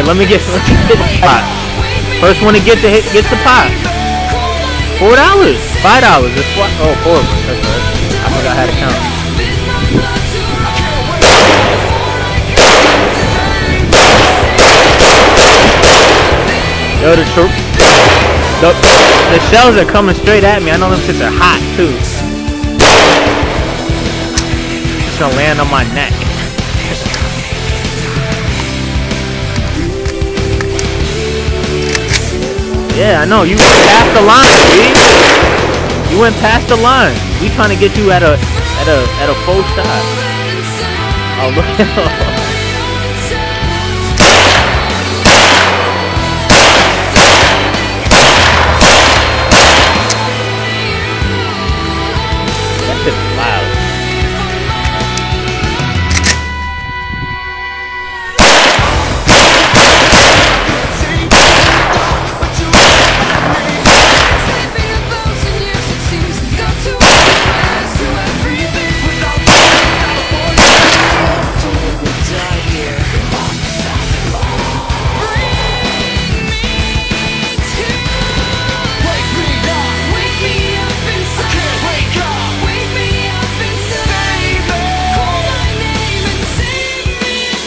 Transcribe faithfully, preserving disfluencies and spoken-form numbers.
let me get, let me get the pot. First one to get the hit gets the pot. Four dollars, five dollars. It's what? Oh, four. That's right. I forgot how to count. Yo, the troop. The, the shells are coming straight at me. I know them shits are hot too. It's gonna land on my neck. Yeah, I know. You went past the line, dude. You went past the line. We trying to get you at a at a at a full shot. Oh look.